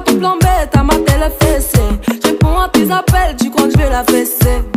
tu plan bête à ma télé fessée. Je réponds à tes appels, tu crois que je vais la fesser.